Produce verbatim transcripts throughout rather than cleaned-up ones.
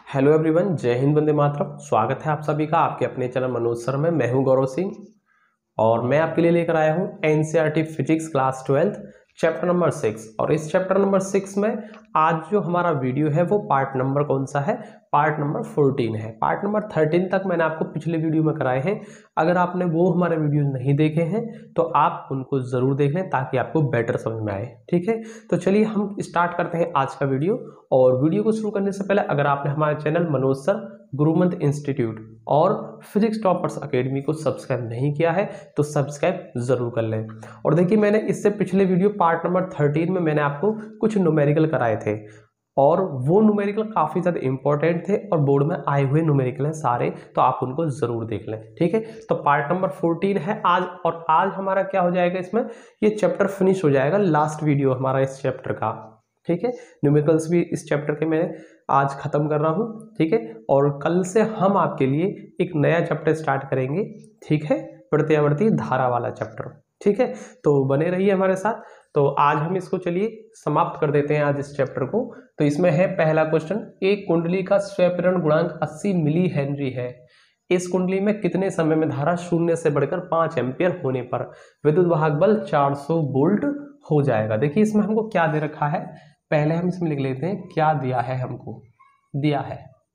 Hello everyone, जय हिंद, वंदे मातरम। स्वागत है आप सभी का आपके अपने चैनल मनोज सर में। मैं हूं गौरव सिंह और मैं आपके लिए लेकर आया हूं NCERT physics class twelfth chapter number six. और इस चैप्टर नंबर सिक्स में आज जो हमारा वीडियो है वो पार्ट नंबर कौन सा है? पार्ट नंबर फोर्टीन है। पार्ट नंबर थर्टीन तक मैंने आपको पिछले वीडियो में कराए हैं। अगर आपने वो हमारे वीडियो नहीं देखे हैं तो आप उनको जरूर देख लें ताकि आपको बेटर समझ में आए। ठीक है, तो चलिए हम स्टार्ट करते हैं आज का वीडियो। और वीडियो को शुरू करने से पहले अगर आपने हमारे channel Manoj sir Gurumantra institute और फिजिक्स टॉपर्स अकेडमी को सब्सक्राइब नहीं किया है तो सब्सक्राइब जरूर कर लें। और देखिए, मैंने इससे पिछले वीडियो पार्ट नंबर थर्टीन में मैंने आपको कुछ न्यूमेरिकल कराए थे और वो न्यूमेरिकल काफ़ी ज़्यादा इंपॉर्टेंट थे और बोर्ड में आए हुए न्यूमेरिकल हैं सारे, तो आप उनको ज़रूर देख लें। ठीक है, तो पार्ट नंबर फोर्टीन है आज। और आज हमारा क्या हो जाएगा, इसमें ये चैप्टर फिनिश हो जाएगा, लास्ट वीडियो हमारा इस चैप्टर का। ठीक है, न्यूमेरिकल्स भी इस चैप्टर के मैं आज खत्म कर रहा हूँ। ठीक है, और कल से हम आपके लिए एक नया चैप्टर स्टार्ट करेंगे। ठीक है, प्रत्यावर्ती धारा वाला चैप्टर। ठीक है, तो बने रहिए हमारे साथ। तो आज हम इसको चलिए समाप्त कर देते हैं आज इस चैप्टर को। तो इसमें है पहला क्वेश्चन, एक कुंडली का स्वेप्रण गुणांक अस्सी मिली हेनरी है। इस कुंडली में कितने समय में धारा शून्य से बढ़कर पांच एम्पियर होने पर विद्युत वाहक बल चार सौ वोल्ट हो जाएगा। देखिए, इसमें हमको क्या दे रखा है, पहले हम इसमें लिख लेते हैं क्या दिया है। हमको दिया है,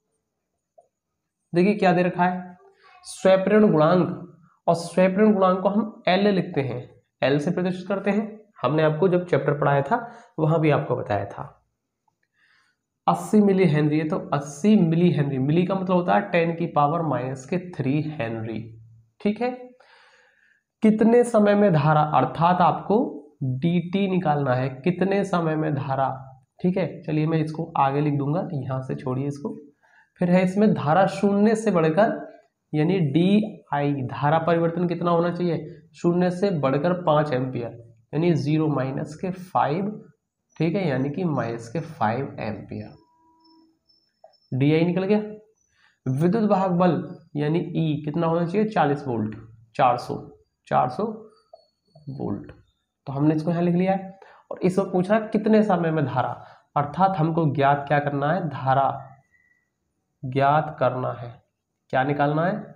देखिए क्या दे रखा है, स्वेप्रण गुणांक। और स्वेप्रण गुणांक को हम एल लिखते हैं, एल से प्रदर्शित करते हैं। हमने आपको जब चैप्टर पढ़ाया था वहां भी आपको बताया था। अस्सी मिली हेनरी है तो अस्सी मिली हेनरी, मिली का मतलब होता है टेन की पावर माइनस के थ्री हेनरी। ठीक है, कितने समय में धारा, अर्थात आपको dt निकालना है, कितने समय में धारा। ठीक है, चलिए मैं इसको आगे लिख दूंगा, यहां से छोड़िए इसको। फिर है इसमें धारा शून्य से बढ़कर, यानी डी आई, धारा परिवर्तन कितना होना चाहिए, शून्य से बढ़कर पांच एम्पियर, यानी जीरो माइनस के फाइव। ठीक है, यानी कि माइनस के फाइव एम्पियर। डी आई निकल गया। विद्युत वाहक बल यानी ई कितना होना चाहिए, चालीस वोल्ट, चार सौ चार सौ वोल्ट। तो हमने इसको यहां लिख लिया है। और इसको पूछा कितने समय में धारा, अर्थात हमको ज्ञात क्या करना है, धारा ज्ञात करना है। क्या निकालना है,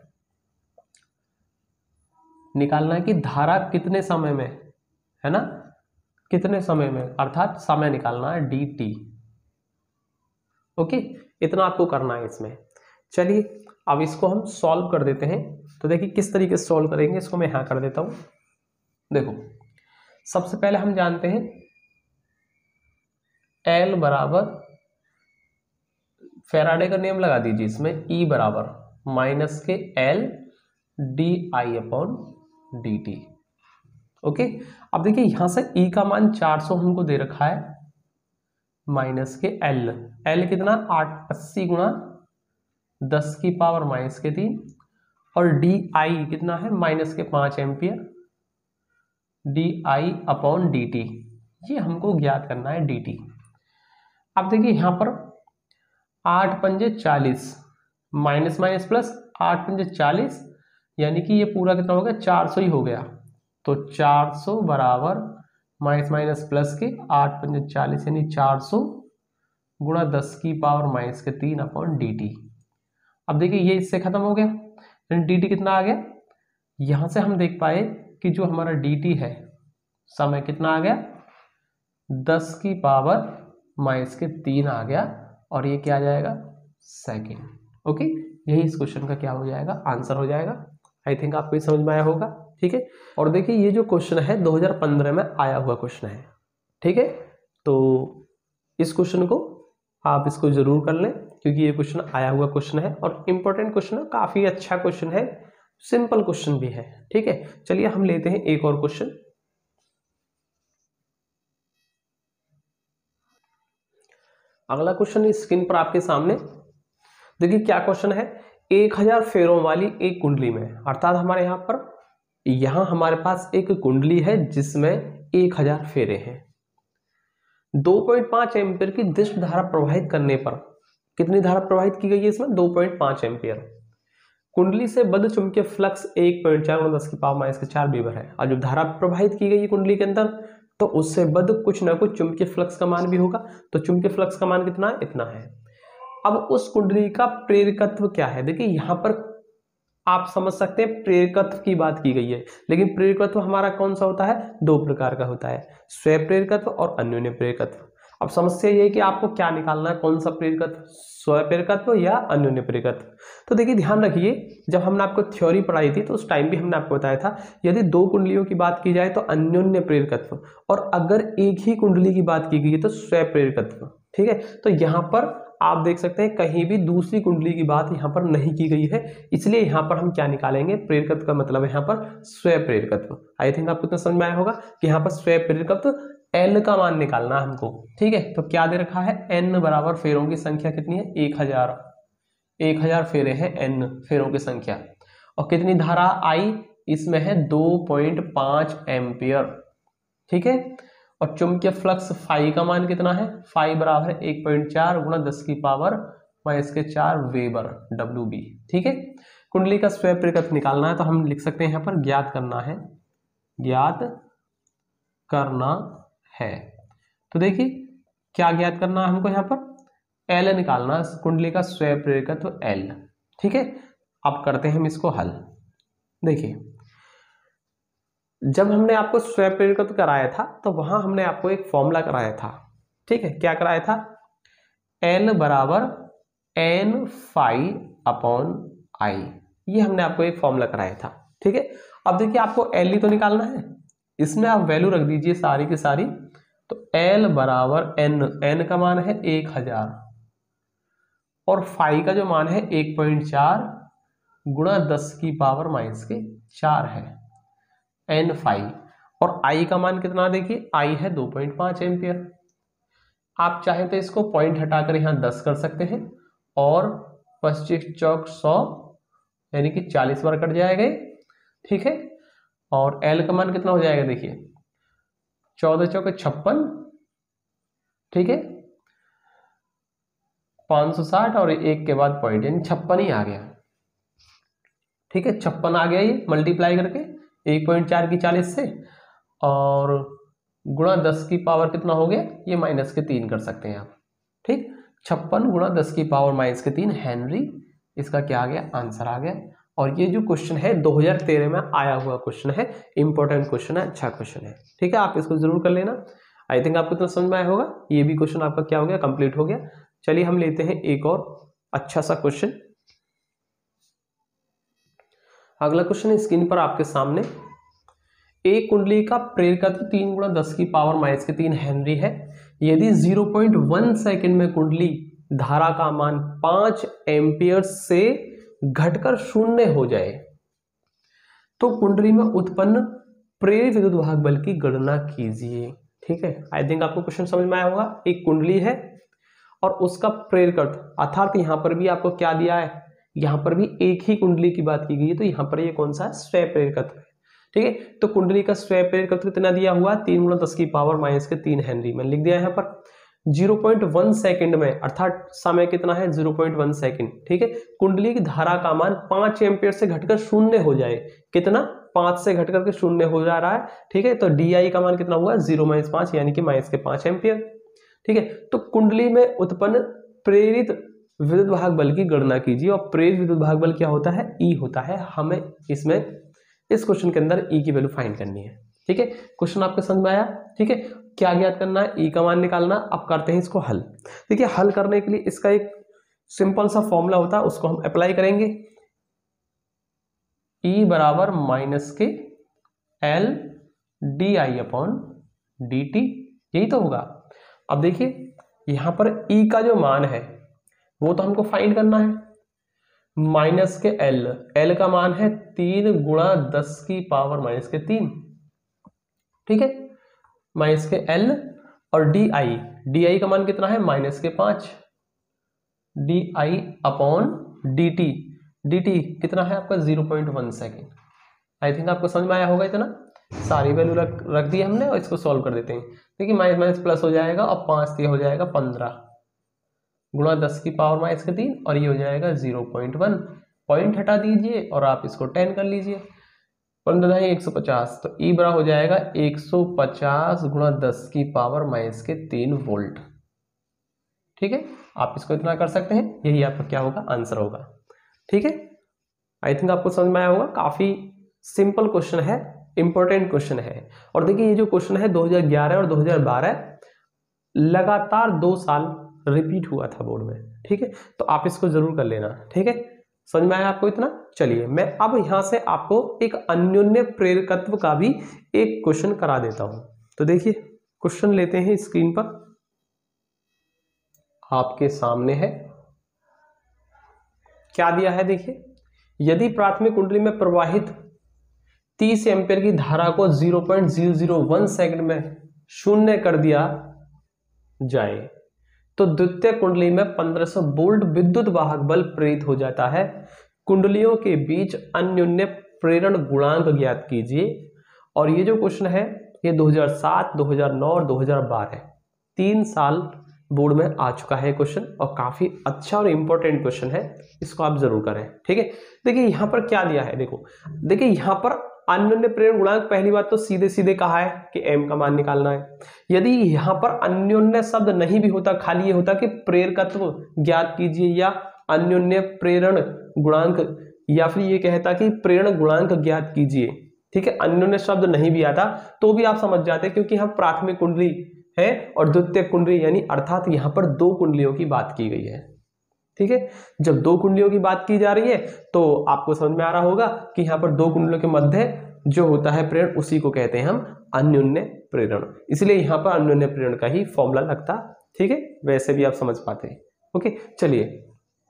निकालना है कि धारा कितने समय में है ना, कितने समय में, अर्थात समय निकालना है डी टी। ओके, इतना आपको करना है इसमें। चलिए अब इसको हम सॉल्व कर देते हैं। तो देखिए किस तरीके से सॉल्व करेंगे, इसको मैं यहां कर देता हूं। देखो, सबसे पहले हम जानते हैं L बराबर, फैराडे का नियम लगा दीजिए इसमें, E बराबर माइनस के L D I upon D T. Okay, अब देखिए यहां से E का मान चार सौ हमको दे रखा है, माइनस के L, L कितना, आठ अस्सी गुणा दस की पावर माइनस के तीन, और डी आई कितना है, माइनस के पांच ampere, D I upon D T. ये हमको ज्ञात करना है डी टी। अब देखिए यहां पर आठ पंजे चालीस, माइनस माइनस प्लस, आठ पंजे चालीस, यानी कि ये पूरा कितना हो गया, चार सौ ही हो गया। तो चार सौ बराबर माइनस माइनस प्लस के आठ पंजे चालीस, यानी चार सौ गुणा दस की पावर माइनस के तीन अपॉन डी टी। अब देखिए ये इससे खत्म हो गया, यानी डी टी कितना आ गया, यहां से हम देख पाए कि जो हमारा dt है, समय कितना आ गया, दस की पावर माइनस के तीन आ गया, और ये क्या आ जाएगा, सेकेंड। ओके, यही इस क्वेश्चन का क्या हो जाएगा, आंसर हो जाएगा। आई थिंक आपको ये समझ में आया होगा। ठीक है, और देखिए ये जो क्वेश्चन है दो हज़ार पंद्रह में आया हुआ क्वेश्चन है। ठीक है, तो इस क्वेश्चन को आप इसको जरूर कर लें क्योंकि ये क्वेश्चन आया हुआ क्वेश्चन है और इंपॉर्टेंट क्वेश्चन है, काफी अच्छा क्वेश्चन है, सिंपल क्वेश्चन भी है। ठीक है, चलिए हम लेते हैं एक और क्वेश्चन। अगला क्वेश्चन स्क्रीन पर आपके सामने देखिए क्या क्वेश्चन है, एक हजार फेरों वाली एक कुंडली में, अर्थात हमारे यहां पर, यहां हमारे पास एक कुंडली है जिसमें एक हजार फेरे हैं। दो पॉइंट पांच एम्पियर की दिष्ट धारा प्रवाहित करने पर, कितनी धारा प्रवाहित की गई है इसमें, दो पॉइंट पांच एम्पियर। कुंडली से बद्ध चुंबकीय फ्लक्स एक पॉइंट चार गुणा दस की पावर माइनस के चार वीबर है। और जब धारा प्रवाहित की गई है कुंडली के अंदर तो उससे बद्ध कुछ ना कुछ चुंबकीय फ्लक्स का मान भी होगा। तो चुंबकीय फ्लक्स का मान कितना है, इतना है। अब उस कुंडली का प्रेरकत्व क्या है, देखिए यहाँ पर आप समझ सकते हैं प्रेरकत्व की बात की गई है, लेकिन प्रेरकत्व हमारा कौन सा होता है, दो प्रकार का होता है, स्वयं प्रेरकत्व और अन्योन्य प्रेरकत्व। अब समस्या ये है कि आपको क्या निकालना है, कौन सा प्रेरकत्व, स्वयं प्रेरकत्व या अन्योन्य प्रेरकत्व। तो देखिए ध्यान रखिए, जब हमने आपको थ्योरी पढ़ाई थी तो उस टाइम भी हमने आपको बताया था यदि दो कुंडलियों की बात की जाए तो अन्योन्य प्रेरकत्व, और अगर एक ही कुंडली की बात की गई है तो स्वयं प्रेरकत्व। ठीक है, तो यहाँ पर आप देख सकते हैं कहीं भी दूसरी कुंडली की बात यहाँ पर नहीं की गई है, इसलिए यहाँ पर हम क्या निकालेंगे, प्रेरकत्व का मतलब है यहाँ पर स्वयं प्रेरकत्व। आई थिंक आपको इतना समझ में आया होगा कि यहाँ पर स्वयं प्रेरकत्व एल का मान निकालना है हमको। ठीक है, तो क्या दे रखा है, एन बराबर फेरों की संख्या कितनी है, एक हजार एक हजार फेरे हैं एन फेरों की संख्या, और कितनी धारा आई, इसमें है दो पॉइंट पांच एम्पियर। ठीक है, और चुंबकीय फ्लक्स फाई का मान कितना है, फाई बराबर है एक पॉइंट चार गुणा दस की पावर माइनस के चार वेबर डब्ल्यू बी। ठीक है, कुंडली का स्वयं प्रेरकत्व निकालना है तो हम लिख सकते हैं यहाँ पर ज्ञात करना है, ज्ञात करना है। तो देखिए क्या ज्ञात करना है हमको, यहाँ पर एल निकालना है, कुंडली का स्वयं प्रेरकत्व एल। ठीक है, अब करते हैं हम इसको हल। देखिए जब हमने आपको स्वयं प्रेरकत्व कराया था तो वहां हमने आपको एक फॉर्मूला कराया था। ठीक है, क्या कराया था, एल बराबर एन फाई अपॉन आई, ये हमने आपको एक फॉर्मूला कराया था। ठीक है, अब देखिए आपको एल ही तो निकालना है, इसमें आप वैल्यू रख दीजिए सारी की सारी, तो एल बराबर एन, एन का मान है एक हजार और फाई का जो मान है एक पॉइंट चार गुणा दस की पावर माइनस के चार है एन फाइव, और आई का मान कितना, देखिए आई है दो पॉइंट पांच एम्पियर। आप चाहे तो इसको पॉइंट हटाकर यहां दस कर सकते हैं, और पच्चीस चौक सौ यानी कि चालीस बार कट जाएगा। ठीक है, और एल का मान कितना हो जाएगा, देखिए चौदह चौके छप्पन। ठीक है, पांच सौ साठ और एक के बाद पॉइंट यानी छप्पन ही आ गया। ठीक है, छप्पन आ गया ये मल्टीप्लाई करके एक पॉइंट चार की चालीस से, और गुणा दस की पावर कितना हो गया, ये माइनस के तीन कर सकते हैं आप। ठीक, छप्पन गुणा दस की पावर माइनस के तीन हेनरी, इसका क्या आ गया, आंसर आ गया। और ये जो क्वेश्चन है दो हज़ार तेरह में आया हुआ क्वेश्चन है, इंपॉर्टेंट क्वेश्चन है, अच्छा क्वेश्चन है। ठीक है, आप इसको जरूर कर लेना। आई थिंक आपको तो समझ में आया होगा, ये भी क्वेश्चन आपका क्या हो गया, कंप्लीट हो गया। चलिए हम लेते हैं एक और अच्छा सा क्वेश्चन। अगला क्वेश्चन स्क्रीन पर आपके सामने, एक कुंडली का प्रेरकत्व तीन गुणा दस की पावर माइनस के तीन हेनरी है। यदि ज़ीरो पॉइंट वन सेकंड में कुंडली धारा का मान पांच एम्पियर से घटकर शून्य हो जाए तो कुंडली में उत्पन्न प्रेरित विद्युत वाहक बल की गणना कीजिए। ठीक है, आई थिंक आपको क्वेश्चन समझ में आया होगा। एक कुंडली है और उसका प्रेरकत्व, अर्थात यहां पर भी आपको क्या दिया है, यहां पर भी एक ही कुंडली की बात की गई है, तो यहां पर ये कौन सा है, स्वयं प्रेरकत्व है। ठीक है, तो कुंडली का स्वयं प्रेरकत्व कितना दिया हुआ, तीन गुणा दस की पावर माइनस के तीन हेनरी। मैंने लिख दिया यहाँ पर ज़ीरो पॉइंट वन सेकंड में, अर्थात समय कितना है, ज़ीरो पॉइंट वन सेकंड। ठीक है, कुंडली की धारा का मान पांच एम्पियर से घटकर शून्य हो जाए, कितना, पांच से घटकर के शून्य हो जा रहा है। ठीक है, तो डी आई का मान कितना हुआ, जीरो माइनस पांच यानी कि माइनस के पांच एम्पियर। ठीक है, तो कुंडली में उत्पन्न प्रेरित विद्युत वाहक बल की गणना कीजिए, और प्रेरित विद्युत वाहक बल क्या होता है, ई होता है। हमें इसमें इस क्वेश्चन के अंदर ई की वैल्यू फाइंड करनी है। ठीक है, क्वेश्चन आपको समझ में आया। ठीक है, क्या ज्ञात करना है, ई का मान निकालना। अब करते हैं इसको हल। देखिए हल करने के लिए इसका एक सिंपल सा फॉर्मूला होता है, उसको हम अप्लाई करेंगे। ई बराबर माइनस के L D I upon D T, यही तो होगा। अब देखिए यहां पर ई का जो मान है वो तो हमको फाइंड करना है, माइनस के एल, एल का मान है तीन गुणा दस की पावर माइनस के तीन। ठीक है, माइनस के एल, और डी आई, डी आई का मान कितना है, माइनस के पांच, D I upon D T, D T कितना है आपका, zero point one second. I think आपको समझ में आया होगा। इतना सारी वैल्यू रख रख दी हमने, और इसको सॉल्व कर देते हैं। देखिए माइनस माइनस प्लस हो जाएगा, और पांच से हो जाएगा पंद्रह गुणा दस की पावर माइनस के तीन, और ये हो जाएगा जीरो पॉइंट वन। पॉइंट हटा दीजिए और आप इसको टेन कर लीजिए, पंद्रह है एक सौ पचास, तो ई बराबर हो जाएगा एक सौ पचास गुणा दस की पावर माइनस के तीन वोल्ट। ठीक है, आप इसको इतना कर सकते हैं, यही आपका क्या होगा, आंसर होगा। ठीक है, आई थिंक आपको समझ में आया होगा। काफी सिंपल क्वेश्चन है, इंपॉर्टेंट क्वेश्चन है। और देखिए ये जो क्वेश्चन है दो हज़ार ग्यारह और दो हज़ार बारह लगातार दो साल रिपीट हुआ था बोर्ड में। ठीक है, तो आप इसको जरूर कर लेना। ठीक है, समझ में आया आपको इतना। चलिए मैं अब यहां से आपको एक अन्योन्य प्रेरकत्व का भी एक क्वेश्चन करा देता हूं। तो देखिए क्वेश्चन लेते हैं, स्क्रीन पर आपके सामने है, क्या दिया है देखिए। यदि प्राथमिक कुंडली में प्रवाहित तीस एम्पीयर की धारा को zero point zero zero one second में शून्य कर दिया जाए तो द्वितीय कुंडली में पंद्रह सौ वोल्ट विद्युत वाहक बल प्रेरित हो जाता है। कुंडलियों के बीच अन्योन्य प्रेरण गुणांक ज्ञात कीजिए। और ये जो क्वेश्चन है ये दो हज़ार सात, दो हज़ार नौ और दो हज़ार बारह तीन साल बोर्ड में आ चुका है क्वेश्चन, और काफी अच्छा और इंपॉर्टेंट क्वेश्चन है, इसको आप जरूर करें। ठीक है, देखिए यहां पर क्या दिया है, देखो देखिए यहां पर अन्योन्य प्रेरण गुणांक, पहली बात तो सीधे सीधे कहा है कि m का मान निकालना है। यदि यहां पर अन्योन्य शब्द नहीं भी होता, खाली ये होता कि प्रेरकत्व ज्ञात कीजिए या अन्योन्य प्रेरण गुणांक, या फिर ये कहता कि प्रेरण गुणांक ज्ञात कीजिए। ठीक है, अन्योन्य शब्द नहीं भी आता तो भी आप समझ जाते, क्योंकि हम प्राथमिक कुंडली है और द्वितीय कुंडली, यानी अर्थात यहां पर दो कुंडलियों की बात की गई है। ठीक है, जब दो कुंडलियों की बात की जा रही है तो आपको समझ में आ रहा होगा कि यहाँ पर दो कुंडलियों के मध्य जो होता है प्रेरण, उसी को कहते हैं हम अन्योन्य प्रेरण। इसलिए यहाँ पर अन्योन्य प्रेरण का ही फॉर्मूला लगता। ठीक है, वैसे भी आप समझ पाते हैं। ओके, चलिए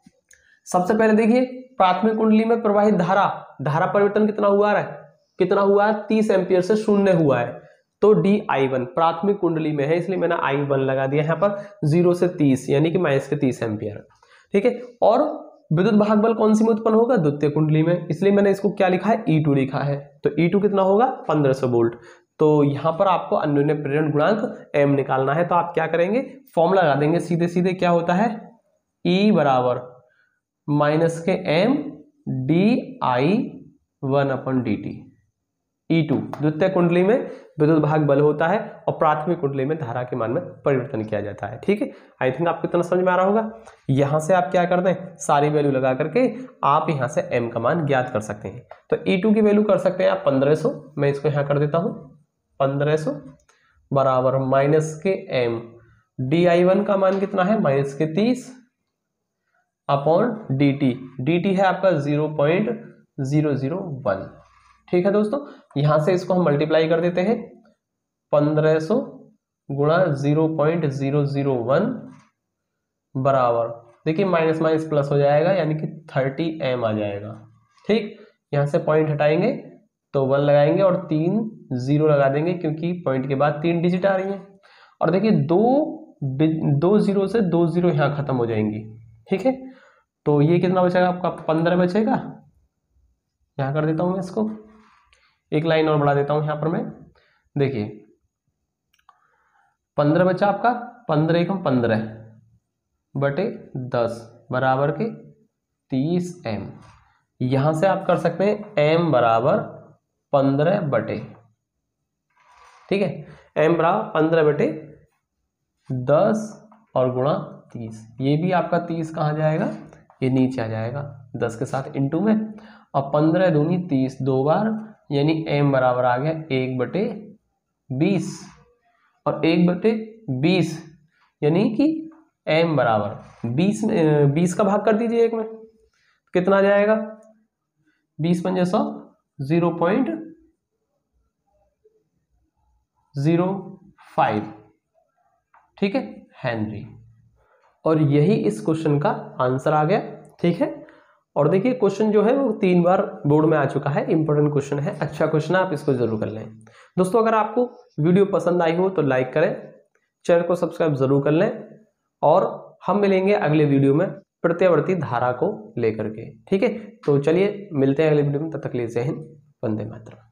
सबसे पहले देखिए प्राथमिक कुंडली में प्रवाहित धारा, धारा परिवर्तन कितना हुआ है, कितना हुआ है, तीस एम्पियर से शून्य हुआ है। तो डी आई वन प्राथमिक कुंडली में है, इसलिए मैंने आई वन लगा दिया यहाँ पर, जीरो से तीस यानी कि माइनस के तीस एम्पियर। ठीक है, और विद्युत वाहक बल कौन सी में उत्पन्न होगा, द्वितीय कुंडली में, इसलिए मैंने इसको क्या लिखा है, ई टू लिखा है। तो ई टू कितना होगा, पंद्रह सौ वोल्ट। तो यहाँ पर आपको अन्योन्य प्रेरण गुणांक m निकालना है, तो आप क्या करेंगे, फॉर्मूला लगा देंगे सीधे सीधे, क्या होता है, E बराबर माइनस के m D I one upon D T. E two द्वितीय कुंडली में विद्युत वाहक बल होता है और प्राथमिक कुंडली में धारा के मान में परिवर्तन किया जाता है। ठीक है, आई थिंक आपको इतना समझ में आ रहा होगा। यहां से आप क्या करते हैं, सारी वैल्यू लगा करके आप यहां से m का मान ज्ञात कर सकते हैं। तो ई टू की वैल्यू कर सकते हैं आप पंद्रह सौ, मैं इसको यहां कर देता हूं पंद्रह सौ बराबर माइनस के m डी आई वन का मान कितना है, माइनस के तीस upon D T, D T है आपका zero point zero zero one. ठीक है दोस्तों, यहां से इसको हम मल्टीप्लाई कर देते हैं, पंद्रह सौ गुणा zero point zero zero one बराबर, देखिए माइनस माइनस प्लस हो जाएगा यानी कि थर्टी एम आ जाएगा। ठीक, यहां से पॉइंट हटाएंगे तो वन लगाएंगे और तीन जीरो लगा देंगे, क्योंकि पॉइंट के बाद तीन डिजिट आ रही है। और देखिए दो दो जीरो से दो जीरो यहां खत्म हो जाएंगी। ठीक है, तो ये कितना बचेगा आपका, पंद्रह बचेगा। यहां कर देता हूं मैं इसको, एक लाइन और बढ़ा देता हूं यहां पर मैं, देखिए पंद्रह बचा आपका, पंद्रह एकम पंद्रह बटे दस बराबर के तीस एम। यहां से आप कर सकते हैं एम बराबर पंद्रह बटे, ठीक है, एम बराबर पंद्रह बटे दस और गुणा तीस। ये भी आपका तीस कहाँ जाएगा, ये नीचे आ जाएगा दस के साथ इंटू में, और पंद्रह दूनी तीस दो बार, यानी m बराबर आ गया एक बटे बीस, और एक बटे बीस यानी कि m बराबर बीस में बीस का भाग कर दीजिए एक में, कितना आ जाएगा, बीस पंजे सौ, जीरो पॉइंट जीरो फाइव, ठीक है, हेनरी। और यही इस क्वेश्चन का आंसर आ गया। ठीक है, और देखिए क्वेश्चन जो है वो तीन बार बोर्ड में आ चुका है, इंपॉर्टेंट क्वेश्चन है, अच्छा क्वेश्चन है, आप इसको जरूर कर लें। दोस्तों अगर आपको वीडियो पसंद आई हो तो लाइक करें, चैनल को सब्सक्राइब जरूर कर लें, और हम मिलेंगे अगले वीडियो में प्रत्यावर्ती धारा को लेकर के। ठीक है, तो चलिए मिलते हैं अगले वीडियो में, तब तक के लिए जय हिंद, वंदे मातरम।